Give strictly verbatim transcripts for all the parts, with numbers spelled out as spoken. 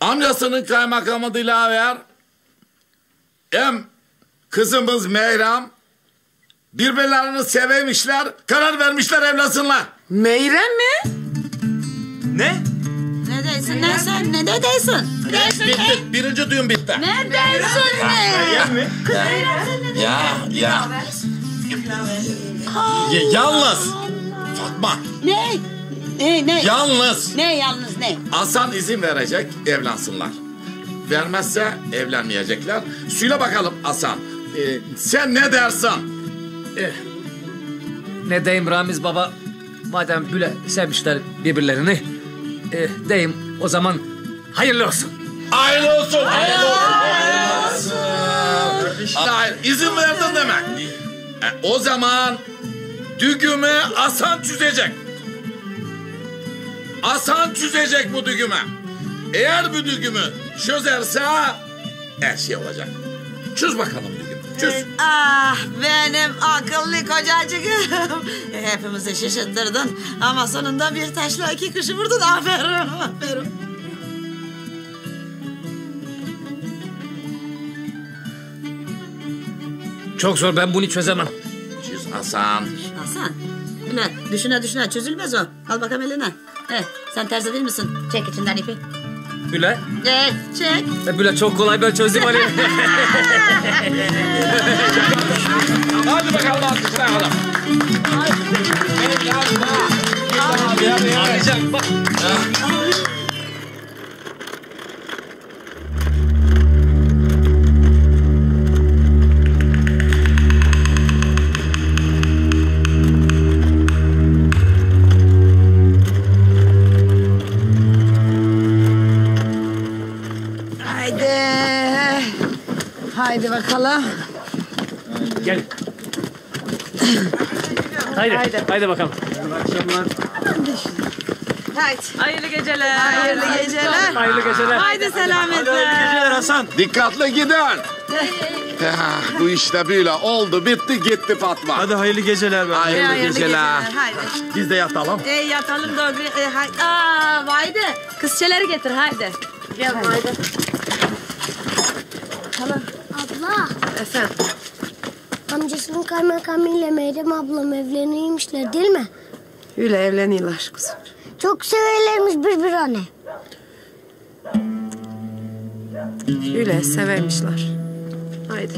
Amcasının kaymakamı Dilaver, hem kızımız Meyrem birbirlerini sevmişler, karar vermişler evlansınlar. Meyrem mi? Ne? Ne değilsin ne sen ne de değilsin? Bitti, birinci düğün bitti. Ne değilsin ne? Meryem mi? Ya, ya. Ya, yalnız. Fatma, Ne? Ne ne? yalnız. Ne yalnız ne? Hasan izin verecek, evlansınlar. Vermezse evlenmeyecekler. Söyle bakalım Hasan, e, sen ne dersin? Eh, ne diyeyim Ramiz baba, madem böyle sevmişler birbirlerini, eh, diyeyim o zaman hayırlı olsun. Hayırlı olsun. Hayırlı olsun. Hayırlı olsun. İşte hayır, izin verdin demek. E, o zaman düğümü Hasan çözecek. Hasan çözecek bu düğümü. Eğer bu düğümü çözerse her şey olacak. Çöz bakalım düğümü. Çöz. Ah benim akıllı kocacığım. Hepimizi şaşırttırdın ama sonunda bir taşla iki kuşu vurdun. Aferin, aferin. Çok zor, ben bunu çözemem. Çöz Hasan. Hasan, Bülent düşüne düşüne çözülmez o. Al bakalım eline. Eh, sen terzi değil misin? Çek içinden ipi. Böyle, Eh, çek. e, böyle çok kolay ben çözdüm Ali. Hadi bakalım alkışlayalım. Anlayacak bak. Haydi. Haydi bakalım. Gel. Haydi, haydi, haydi bakalım. Haydi. Hayırlı geceler. Hayırlı geceler. Hayırlı geceler. Haydi selametle. Geceler Hasan. Dikkatli gidin. Ya, bu işte böyle oldu, bitti, gitti Fatma. Hadi hayırlı geceler. be. Hayırlı, Hayırlı geceler. Haydi. Biz de yatalım. E, yatalım da e, haydi. Aa, haydi. Kızçeleri getir haydi. Gel haydi. Abla, Efendim. amcasının kaymakamıyla Meryem ablam evleniymişler değil mi? Öyle evleniyorlar kızım. Çok severlermiş birbirine. Öyle severmişler. Haydi.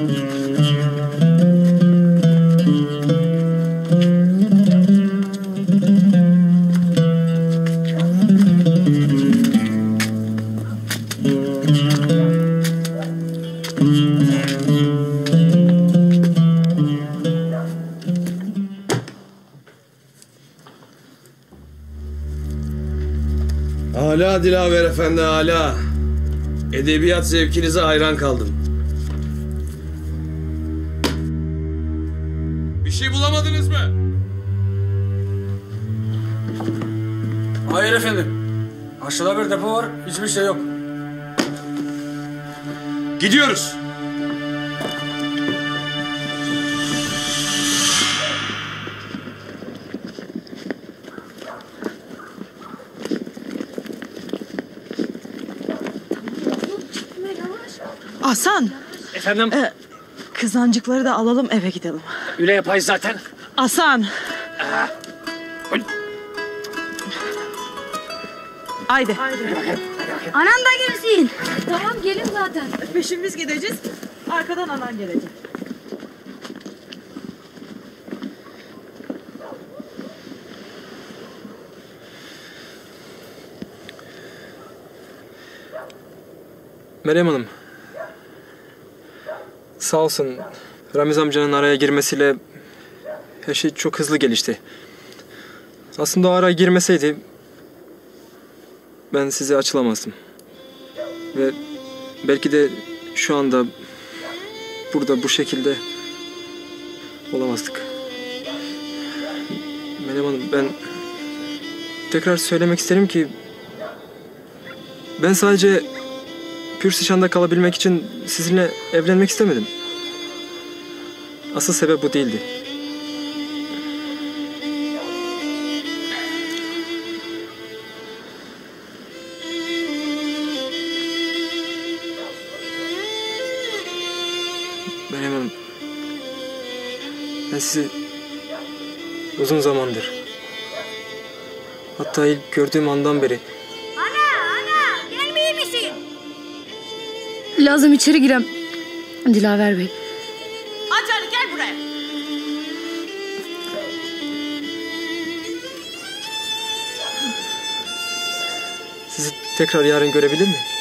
Hala Dilaver Efendi hala. Edebiyat zevkinize hayran kaldım. Bir şey bulamadınız mı? Hayır efendim. Aşağıda bir depo var, hiçbir şey yok. Gidiyoruz. Hasan, Efendim, e, kızancıkları da alalım eve gidelim. öyle yapayız zaten. Hasan. Haydi. Anam da gelsin. Tamam gelin zaten. Peşimiz gideceğiz. Arkadan anan gelecek. Meryem Hanım. Sağ olsun. Ramiz amcanın araya girmesiyle her şey çok hızlı gelişti. Aslında o araya girmeseydi ben size açılamazdım. Ve belki de şu anda burada bu şekilde olamazdık. Meryem Hanım, ben tekrar söylemek isterim ki ben sadece Pürsüşan'da kalabilmek için sizinle evlenmek istemedim. Asıl sebep bu değildi. Meryem Hanım, ben sizi uzun zamandır, hatta ilk gördüğüm andan beri... Ana ana gelmeyeyim misin? Lazım içeri girem. Dilaver Bey. Aç hadi gel buraya. Sizi tekrar yarın görebilir miyim?